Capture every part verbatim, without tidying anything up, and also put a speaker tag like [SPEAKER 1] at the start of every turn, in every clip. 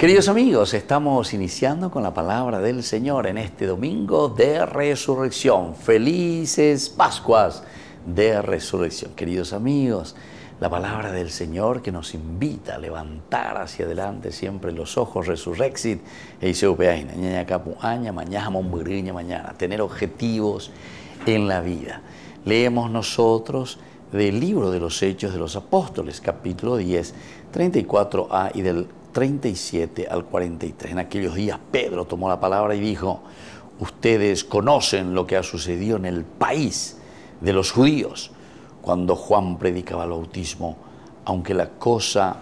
[SPEAKER 1] Queridos amigos, estamos iniciando con la palabra del Señor en este domingo de resurrección. Felices Pascuas de resurrección. Queridos amigos, la palabra del Señor que nos invita a levantar hacia adelante siempre los ojos resurrexit e iseupeaina, ñaña capu aña, mañana momburiña mañana, tener objetivos en la vida. Leemos nosotros del libro de los Hechos de los Apóstoles, capítulo diez, treinta y cuatro a y del treinta y siete al cuarenta y tres. En aquellos días Pedro tomó la palabra y dijo: ustedes conocen lo que ha sucedido en el país de los judíos cuando Juan predicaba el bautismo, aunque la cosa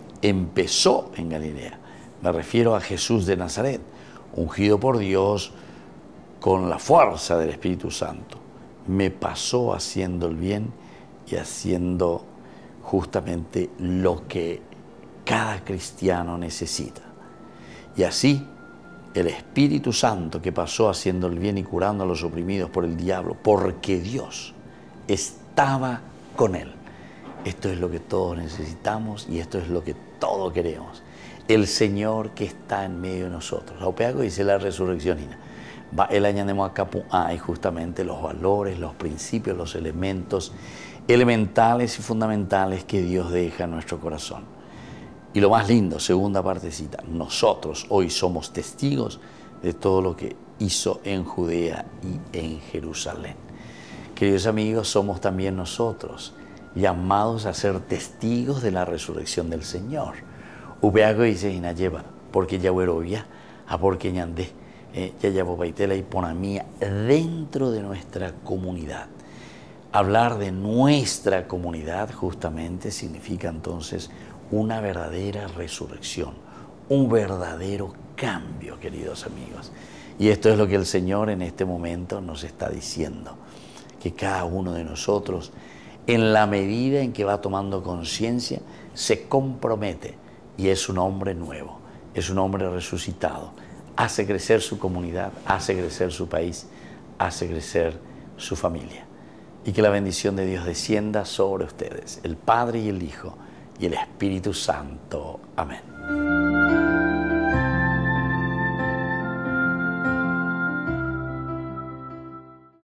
[SPEAKER 1] empezó en Galilea. Me refiero a Jesús de Nazaret, ungido por Dios con la fuerza del Espíritu Santo. Me pasó haciendo el bien y haciendo justamente lo que cada cristiano necesita. Y así, el Espíritu Santo que pasó haciendo el bien y curando a los oprimidos por el diablo, porque Dios estaba con él. Esto es lo que todos necesitamos y esto es lo que todos queremos. El Señor que está en medio de nosotros. Aupeago dice la resurrección. Va el añademo a capu a y justamente los valores, los principios, los elementos elementales y fundamentales que Dios deja en nuestro corazón. Y lo más lindo, segunda partecita, nosotros hoy somos testigos de todo lo que hizo en Judea y en Jerusalén. Queridos amigos, somos también nosotros llamados a ser testigos de la resurrección del Señor. Upeago dice y lleva, porque ya huerovia, a porque ñandé, ya llevo baitela y ponamía dentro de nuestra comunidad. Hablar de nuestra comunidad justamente significa entonces una verdadera resurrección, un verdadero cambio, queridos amigos. Y esto es lo que el Señor en este momento nos está diciendo, que cada uno de nosotros, en la medida en que va tomando conciencia, se compromete y es un hombre nuevo, es un hombre resucitado, hace crecer su comunidad, hace crecer su país, hace crecer su familia. Y que la bendición de Dios descienda sobre ustedes, el Padre y el Hijo, y el Espíritu Santo. Amén.